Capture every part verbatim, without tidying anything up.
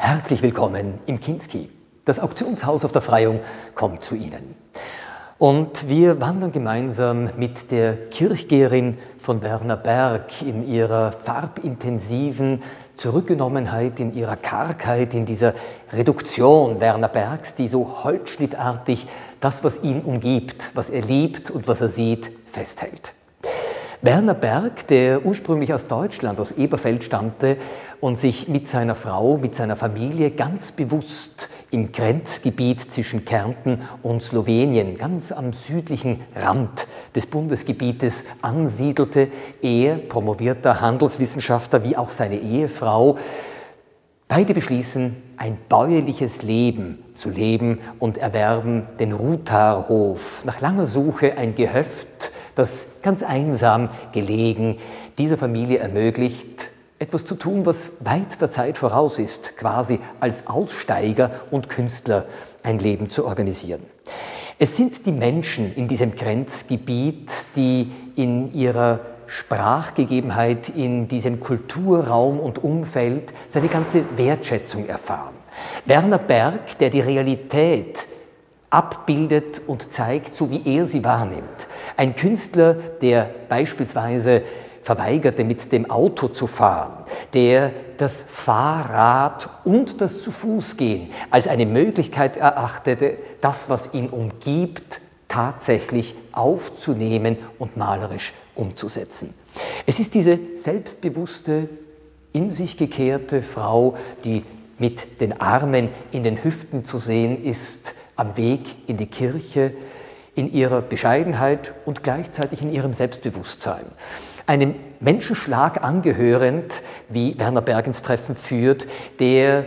Herzlich willkommen im Kinski. Das Auktionshaus auf der Freyung kommt zu Ihnen. Und wir wandern gemeinsam mit der Kirchgeherin von Werner Berg in ihrer farbintensiven Zurückgenommenheit, in ihrer Kargheit, in dieser Reduktion Werner Bergs, die so holzschnittartig das, was ihn umgibt, was er liebt und was er sieht, festhält. Werner Berg, der ursprünglich aus Deutschland, aus Eberfeld stammte und sich mit seiner Frau, mit seiner Familie ganz bewusst im Grenzgebiet zwischen Kärnten und Slowenien, ganz am südlichen Rand des Bundesgebietes ansiedelte. Er, promovierter Handelswissenschaftler, wie auch seine Ehefrau, beide beschließen, ein bäuerliches Leben zu leben und erwerben den Rutharhof. Nach langer Suche ein Gehöft, das ganz einsam gelegen dieser Familie ermöglicht, etwas zu tun, was weit der Zeit voraus ist, quasi als Aussteiger und Künstler ein Leben zu organisieren. Es sind die Menschen in diesem Grenzgebiet, die in ihrer Sprachgegebenheit, in diesem Kulturraum und Umfeld seine ganze Wertschätzung erfahren. Werner Berg, der die Realität abbildet und zeigt, so wie er sie wahrnimmt. Ein Künstler, der beispielsweise verweigerte, mit dem Auto zu fahren, der das Fahrrad und das Zu-Fuß-Gehen als eine Möglichkeit erachtete, das, was ihn umgibt, tatsächlich aufzunehmen und malerisch umzusetzen. Es ist diese selbstbewusste, in sich gekehrte Frau, die mit den Armen in den Hüften zu sehen ist, am Weg in die Kirche, in ihrer Bescheidenheit und gleichzeitig in ihrem Selbstbewusstsein. Einem Menschenschlag angehörend, wie Werner Berg ins Treffen führt, der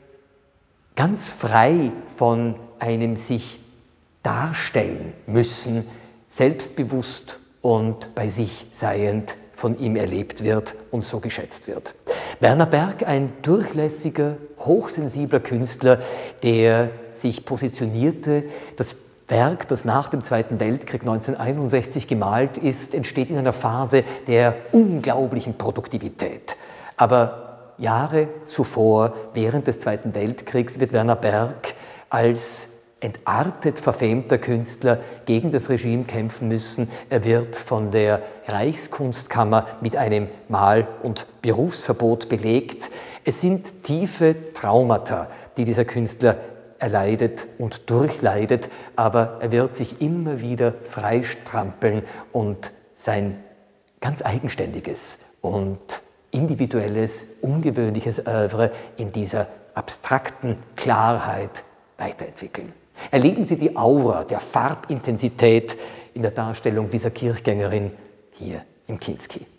ganz frei von einem sich darstellen müssen, selbstbewusst und bei sich seiend von ihm erlebt wird und so geschätzt wird. Werner Berg, ein durchlässiger, hochsensibler Künstler, der sich positionierte. Das Werk, das nach dem Zweiten Weltkrieg neunzehnhunderteinundsechzig gemalt ist, entsteht in einer Phase der unglaublichen Produktivität. Aber Jahre zuvor, während des Zweiten Weltkriegs, wird Werner Berg als entartet verfemter Künstler gegen das Regime kämpfen müssen. Er wird von der Reichskunstkammer mit einem Mal- und Berufsverbot belegt. Es sind tiefe Traumata, die dieser Künstler erleidet und durchleidet, aber er wird sich immer wieder freistrampeln und sein ganz eigenständiges und individuelles, ungewöhnliches Œuvre in dieser abstrakten Klarheit weiterentwickeln. Erleben Sie die Aura der Farbintensität in der Darstellung dieser Kirchgängerin hier im Kinski.